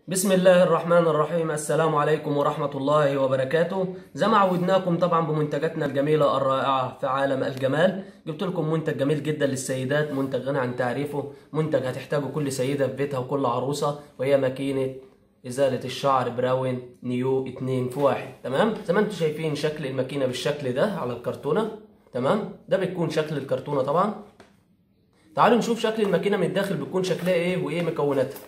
بسم الله الرحمن الرحيم. السلام عليكم ورحمة الله وبركاته. زي ما عودناكم طبعا بمنتجاتنا الجميلة الرائعة في عالم الجمال، جبت لكم منتج جميل جدا للسيدات، منتج غني عن تعريفه، منتج هتحتاجه كل سيدة في بيتها وكل عروسة، وهي ماكينة إزالة الشعر براون نيو 2 في 1. تمام، زي ما انتم شايفين شكل الماكينة بالشكل ده على الكرتونة. تمام، ده بيكون شكل الكرتونة طبعا. تعالوا نشوف شكل الماكينة من الداخل بيكون شكلها ايه وايه مكوناتها.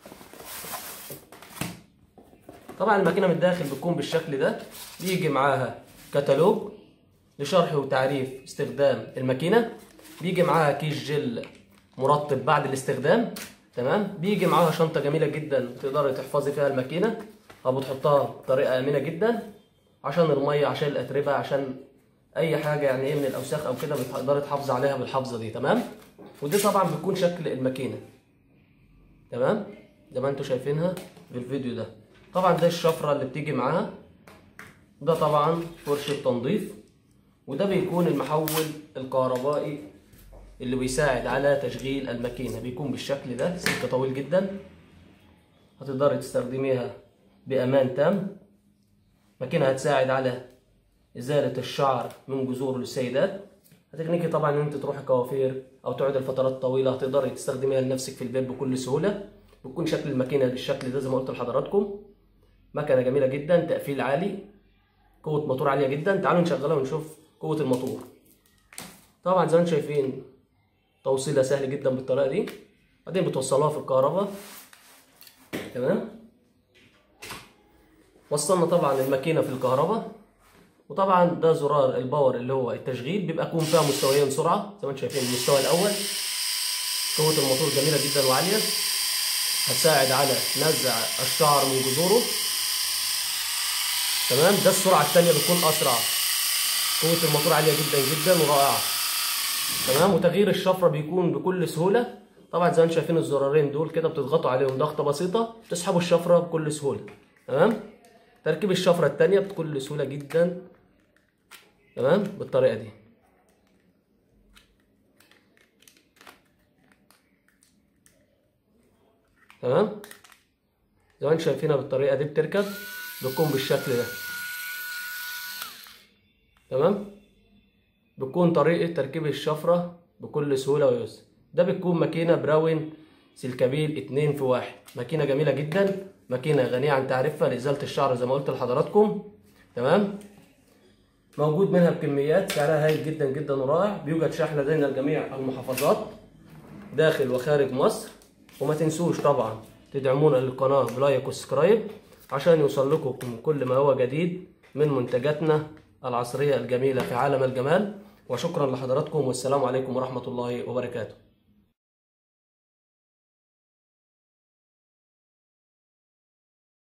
طبعا الماكينه من الداخل بتكون بالشكل ده، بيجي معاها كتالوج لشرح وتعريف استخدام الماكينه، بيجي معاها كيس جل مرطب بعد الاستخدام. تمام، بيجي معاها شنطه جميله جدا تقدري تحفظي فيها الماكينه او بتحطها بطريقه امنه جدا عشان الميه، عشان الاتربه، عشان اي حاجه يعني ايه من الاوساخ او كده بتقدري تحافظي عليها بالحفظه دي. تمام، ودي طبعا بتكون شكل الماكينه. تمام، زي ما انتم شايفينها في الفيديو ده. طبعا ده الشفرة اللي بتيجي معاها، ده طبعا فرشة تنظيف، وده بيكون المحول الكهربائي اللي بيساعد على تشغيل الماكينة، بيكون بالشكل ده، سلك طويل جدا هتقدري تستخدميها بأمان تام. ماكينة هتساعد على إزالة الشعر من جذوره للسيدات. هتغنيكي طبعا ان انت تروحي كوافير او تقعدي لفترات طويلة، هتقدري تستخدميها لنفسك في البيت بكل سهولة. بيكون شكل الماكينة بالشكل ده زي ما قلت لحضراتكم. مكنه جميله جدا، تقفيل عالي، قوه موتور عاليه جدا. تعالوا نشغلها ونشوف قوه الموتور. طبعا زي ما انتم شايفين توصيلها سهل جدا بالطريقه دي، بعدين بتوصلوها في الكهرباء. تمام، وصلنا طبعا الماكينه في الكهرباء، وطبعا ده زرار الباور اللي هو التشغيل، بيبقى يكون فيها مستويين سرعه زي ما انتم شايفين. المستوى الاول قوه الموتور جميله جدا وعاليه، هتساعد على نزع الشعر من جذوره. تمام، ده السرعه الثانيه بتكون اسرع، قوه الموتور عاليه جدا جدا ورائعه. تمام، وتغيير الشفره بيكون بكل سهوله. طبعا زي ما انتم شايفين الزرارين دول كده بتضغطوا عليهم ضغطه بسيطه تسحبوا الشفره بكل سهوله. تمام، تركيب الشفره الثانيه بكل سهوله جدا. تمام، بالطريقه دي. تمام، زي ما انتم شايفينها بالطريقه دي بتركب، بتكون بالشكل ده. تمام، بتكون طريقه تركيب الشفره بكل سهوله ويسر. ده بتكون ماكينه براون سلكابيل 2 في 1، ماكينه جميله جدا، ماكينه غنيه عن تعريفها لازاله الشعر زي ما قلت لحضراتكم. تمام، موجود منها بكميات، سعرها هايل جدا جدا ورائع. بيوجد شحن لدينا لجميع المحافظات داخل وخارج مصر. وما تنسوش طبعا تدعمونا للقناه بلايك وسبسكرايب عشان يوصل لكم كل ما هو جديد من منتجاتنا العصريه الجميله في عالم الجمال. وشكرا لحضراتكم، والسلام عليكم ورحمه الله وبركاته.